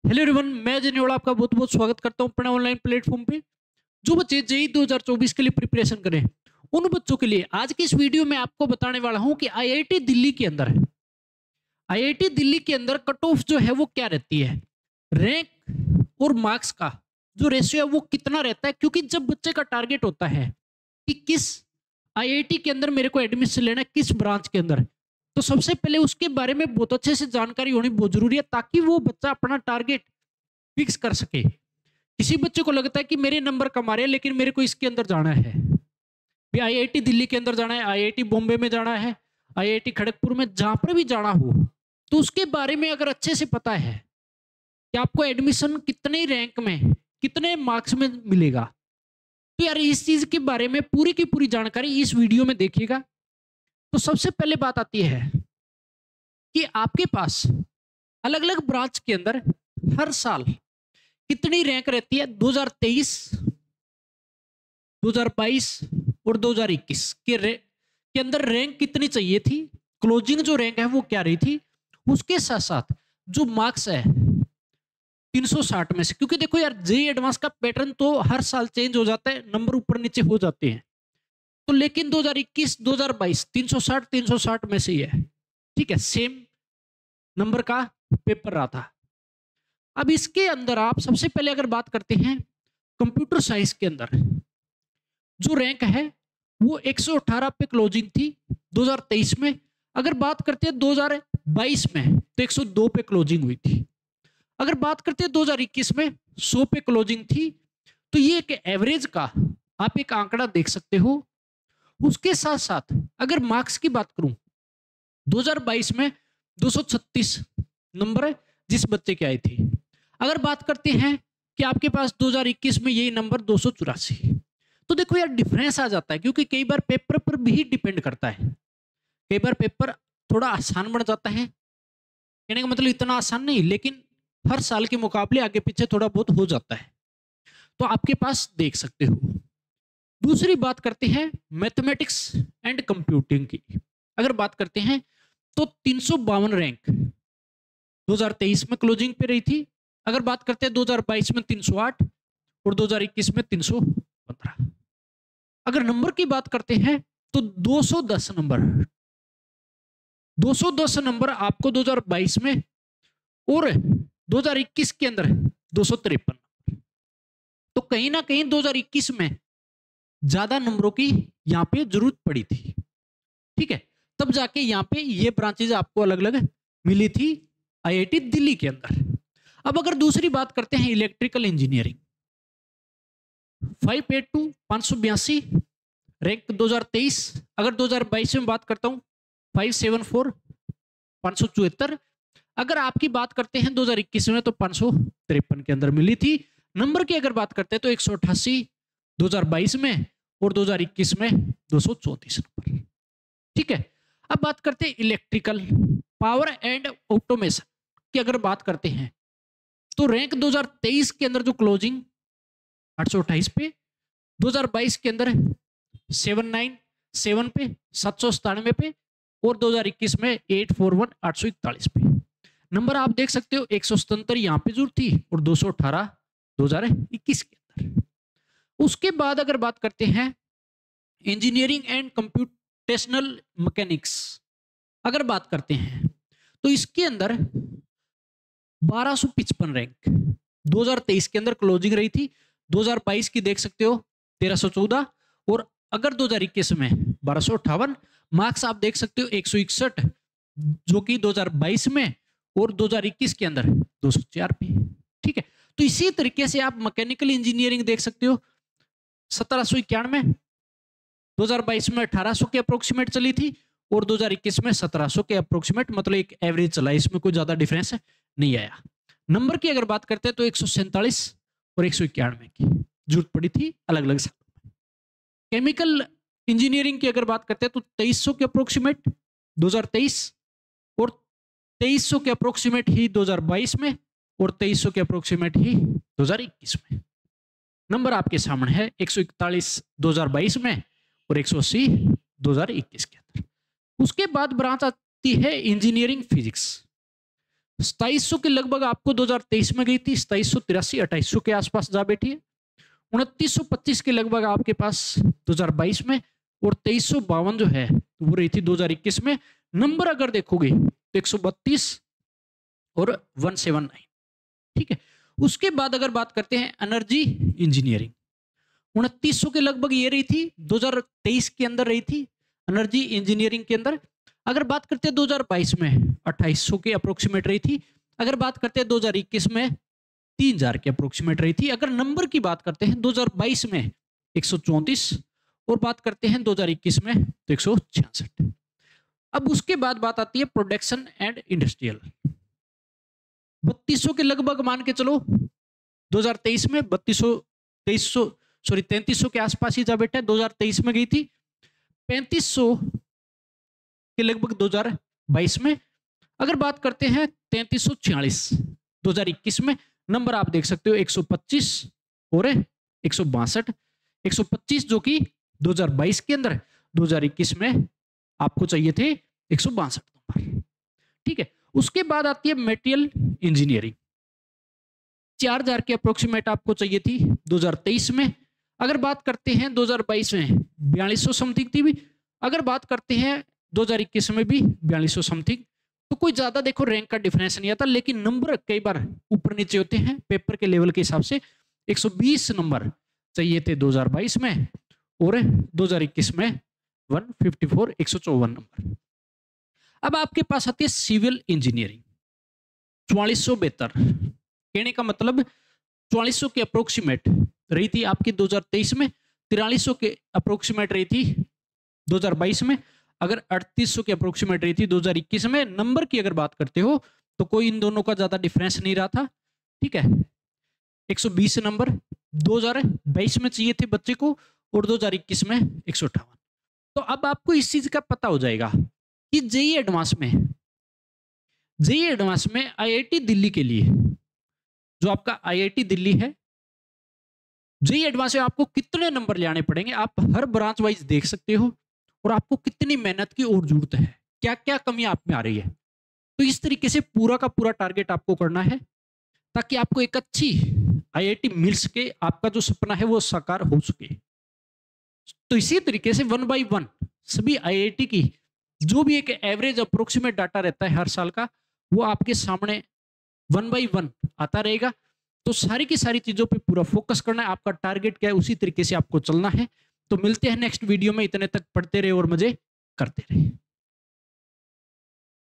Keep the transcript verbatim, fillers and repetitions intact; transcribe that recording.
Hello everyone, मैं अजय नियोड़ा आपका बहुत बहुत स्वागत करता हूं अपने ऑनलाइन प्लेटफॉर्म पे। जो बच्चे जेईई दो हज़ार चौबीस के लिए प्रिपरेशन करें, उन बच्चों के लिए आज की इस वीडियो में आपको बताने वाला हूं कि आईआईटी दिल्ली के अंदर आईआईटी दिल्ली के अंदर कट ऑफ जो है वो क्या रहती है, रैंक और मार्क्स का जो रेशियो है वो कितना रहता है। क्योंकि जब बच्चे का टारगेट होता है कि किस आईआईटी के अंदर मेरे को एडमिशन लेना है, किस ब्रांच के अंदर, तो सबसे पहले उसके बारे में बहुत अच्छे से जानकारी होनी बहुत जरूरी है, ताकि वो बच्चा अपना टारगेट फिक्स कर सके। किसी बच्चे को लगता है कि मेरे नंबर कम आ रहे हैं लेकिन मेरे को इसके अंदर जाना है, भी आईआईटी दिल्ली के अंदर जाना है, आईआईटी बॉम्बे में जाना है, आईआईटी खड़गपुर में, जहां पर भी जाना हो, तो उसके बारे में अगर अच्छे से पता है कि आपको एडमिशन कितने रैंक में, कितने मार्क्स में मिलेगा, तो यार इस चीज के बारे में पूरी की पूरी जानकारी इस वीडियो में देखिएगा। तो सबसे पहले बात आती है कि आपके पास अलग अलग ब्रांच के अंदर हर साल कितनी रैंक रहती है। दो हज़ार तेईस, दो हज़ार बाईस और दो हज़ार इक्कीस के के अंदर रैंक कितनी चाहिए थी, क्लोजिंग जो रैंक है वो क्या रही थी, उसके साथ साथ जो मार्क्स है तीन सौ साठ में से, क्योंकि देखो यार जेईई एडवांस का पैटर्न तो हर साल चेंज हो जाता है, नंबर ऊपर नीचे हो जाते हैं, तो लेकिन दो हज़ार इक्कीस दो हज़ार बाईस तीन सौ साठ तीन सौ साठ में से ही है, ठीक है, सेम नंबर का पेपर रहा था। अब इसके अंदर आप सबसे पहले अगर बात करते हैं कंप्यूटर साइंस के अंदर जो रैंक है वो एक सौ अठारह पे क्लोजिंग थी दो हज़ार तेईस में। अगर बात करते हैं दो हज़ार बाईस में तो एक सौ दो पे क्लोजिंग हुई थी। अगर बात करते हैं दो हज़ार इक्कीस में सौ पे क्लोजिंग थी। तो ये एक एवरेज का आप एक आंकड़ा देख सकते हो। उसके साथ साथ अगर मार्क्स की बात करूं, दो हज़ार बाईस में दो सौ छत्तीस नंबर है जिस बच्चे की आई थी। अगर बात करते हैं कि आपके पास दो हज़ार इक्कीस में यही नंबर दो सौ चौरासी, तो देखो यार डिफरेंस आ जाता है, क्योंकि कई बार पेपर पर भी डिपेंड करता है। कई बार पेपर थोड़ा आसान बन जाता है, कहने का मतलब इतना आसान नहीं, लेकिन हर साल के मुकाबले आगे पीछे थोड़ा बहुत हो जाता है, तो आपके पास देख सकते हो। दूसरी बात करते हैं मैथमेटिक्स एंड कंप्यूटिंग की। अगर बात करते हैं तो तीन सौ बावन रैंक दो हज़ार तेईस में क्लोजिंग पे रही थी। अगर बात करते हैं दो हज़ार बाईस में तीन सौ आठ और दो हज़ार इक्कीस में तीन सौ पंद्रह। अगर नंबर की बात करते हैं तो दो सौ दस नंबर दो सौ दस नंबर आपको दो हज़ार बाईस में और दो हज़ार इक्कीस के अंदर दो सौ तिरपन। तो कहीं ना कहीं दो हज़ार इक्कीस में ज्यादा नंबरों की यहां पे जरूरत पड़ी थी, ठीक है, तब जाके यहां पे ये ब्रांचेज आपको अलग अलग मिली थी आईआईटी दिल्ली के अंदर। अब अगर दूसरी बात करते हैं electrical engineering, five eight two पांच सौ बयासी रैंक दो हज़ार तेईस। अगर दो हज़ार बाईस में बात करता हूं फाइव सेवन फोर पांच सौ चौहत्तर। अगर आपकी बात करते हैं दो हज़ार इक्कीस में तो पांच सौ तिरपन के अंदर मिली थी। नंबर की अगर बात करते हैं तो एक सौ अट्ठासी दो हज़ार बाईस में और दो हज़ार इक्कीस में दो सौ चौंतीस नंबर, ठीक है। अब बात करते हैं इलेक्ट्रिकल पावर एंड ऑटोमेशन की। अगर बात करते हैं तो रैंक दो हज़ार तेईस के अंदर जो क्लोजिंग आठ सौ अट्ठाईस पे, दो हज़ार बाईस के अंदर सेवन नाइन सेवन पे सात सौ सतानवे पे और दो हज़ार इक्कीस में एट फोर वन आठ सौ इकतालीस पे। नंबर आप देख सकते हो एक सौ सतहत्तर यहाँ पे जरूर थी और दो सौ अठारह दो हज़ार इक्कीस के अंदर। उसके बाद अगर बात करते हैं इंजीनियरिंग एंड कंप्यूटेशनल मैकेनिक्स, अगर बात करते हैं तो इसके अंदर बारह सौ पचपन रैंक दो हज़ार तेईस के अंदर क्लोजिंग रही थी। दो हज़ार बाईस की देख सकते हो तेरह सौ चौदह और अगर दो हज़ार इक्कीस में बारह सौ अट्ठावन। मार्क्स आप देख सकते हो एक सौ इकसठ जो कि दो हज़ार बाईस में और दो हज़ार इक्कीस के अंदर दो सौ चार पे, ठीक है। तो इसी तरीके से आप मैकेनिकल इंजीनियरिंग देख सकते हो सत्रह सौ इक्यानवे, दो हज़ार बाईस में अठारह सौ के अप्रोक्सीमेट चली थी और दो हज़ार इक्कीस में सत्रह सौ के अप्रोक्सीमेट, मतलब एक एवरेज चला, इसमें कोई ज्यादा डिफरेंस नहीं आया। नंबर की अगर बात करते हैं तो एक सौ सैंतालीस और एक सौ इक्यानवे की जरूरत पड़ी थी अलग अलग सालों में। केमिकल इंजीनियरिंग की अगर बात करते हैं तो तेईस सौ के अप्रोक्सीमेट दो हज़ार तेईस और तेईस सौ के अप्रोक्सीमेट ही दो हज़ार बाईस में और तेईस सौ के अप्रोक्सीमेट ही दो हज़ार इक्कीस में। नंबर आपके सामने है एक सौ इकतालीस दो हज़ार बाईस में और एक सौ अस्सी दो हज़ार इक्कीस के अंदर। उसके बाद ब्रांच आती है इंजीनियरिंग फिजिक्स। सताइस सौ के लगभग आपको दो हजार तेईस में गई थी, सताइस सौ तिरासी अट्ठाईस सौ के आसपास जा बैठी है। उनतीस सौ पच्चीस के लगभग आपके पास दो हजार बाईस में, और तेईस सौ बावन जो है वो रही थी दो हजार इक्कीस में। नंबर अगर देखोगे तो एक सौ बत्तीस और एक सौ उन्यासी, ठीक है। उसके बाद अगर बात करते हैं एनर्जी इंजीनियरिंग, उनतीस सौ के लगभग ये रही थी, दो हजार तेईस के अंदर रही थी एनर्जी इंजीनियरिंग के अंदर। अगर बात करते हैं दो हजार बाईस में अट्ठाईस सौ के अप्रोक्सीमेट रही थी। अगर बात करते हैं दो हजार इक्कीस में तीन हजार के अप्रोक्सीमेट रही थी। अगर नंबर की बात करते हैं दो हजार बाईस में एक सौ चौंतीस, और बात करते हैं दो हजार इक्कीस में तो एक सौ छियासठ। अब उसके बाद बात आती है प्रोडक्शन एंड इंडस्ट्रियल, बत्तीस सौ के लगभग मान के चलो दो हजार तेईस में, बत्तीस सौ तेईस सौ सॉरी तैंतीस सौ के आसपास ही जा बैठा है। दो हजार तेईस में गई थी पैंतीस सौ के लगभग दो हजार बाईस में। अगर बात करते हैं तैंतीस सौ छियालीस दो हजार इक्कीस में, नंबर आप देख सकते हो एक सौ पच्चीस और एक सौ बासठ। एक सौ पच्चीस जो कि दो हजार बाईस के अंदर, दो हजार इक्कीस में आपको चाहिए थे एक सौ बासठ नंबर, ठीक है। उसके बाद आती है मटेरियल इंजीनियरिंग, चार हजार के अप्रोक्सीमेट आपको चाहिए थी दो हजार तेईस में। अगर बात करते हैं दो हजार बाईस में बयालीस सौ समथिंग थी भी। अगर बात करते हैं दो हजार इक्कीस में भी बयालीस सौ समथिंग। तो कोई ज्यादा देखो रैंक का डिफरेंस नहीं आता, लेकिन नंबर कई बार ऊपर नीचे होते हैं पेपर के लेवल के हिसाब से। एक सौ बीस नंबर चाहिए थे दो हजार बाईस में, और दो हजार इक्कीस में एक सौ चौवन एक सौ चौवन नंबर। अब आपके पास आती है सिविल इंजीनियरिंग, चौवालीस सौ बेहतर, कहने का मतलब चौवालीस सौ के अप्रोक्सीमेट रही थी आपकी दो हजार तेईस में, तिरालीस सौ के अप्रोक्सीमेट रही थी दो हजार बाईस में। अगर अड़तीस सौ के अप्रोक्सीमेट रही थी दो हजार इक्कीस में। नंबर की अगर बात करते हो तो कोई इन दोनों का ज्यादा डिफरेंस नहीं रहा था, ठीक है। एक सौ बीस नंबर दो हजार बाईस में चाहिए थे बच्चे को, और दो हजार इक्कीस में एक सौ अट्ठावन। तो अब आपको इस चीज का पता हो जाएगा कि जेईई एडवांस में जेईई एडवांस में आईआईटी दिल्ली के लिए, जो आपका आईआईटी दिल्ली है, जेईई एडवांस में आपको कितने नंबर ले आने पड़ेंगे आप हर ब्रांच वाइज देख सकते हो, और आपको कितनी मेहनत की और जरूरत है, क्या क्या कमी आप में आ रही है। तो इस तरीके से पूरा का पूरा टारगेट आपको करना है, ताकि आपको एक अच्छी आईआईटी मिल सके, आपका जो सपना है वो साकार हो सके। तो इसी तरीके से वन बाय वन सभी आईआईटी की जो भी एक एवरेज अप्रोक्सीमेट डाटा रहता है हर साल का, वो आपके सामने वन बाय वन आता रहेगा। तो सारी की सारी चीजों पे पूरा फोकस करना है, आपका टारगेट क्या है उसी तरीके से आपको चलना है। तो मिलते हैं नेक्स्ट वीडियो में, इतने तक पढ़ते रहे और मजे करते रहे।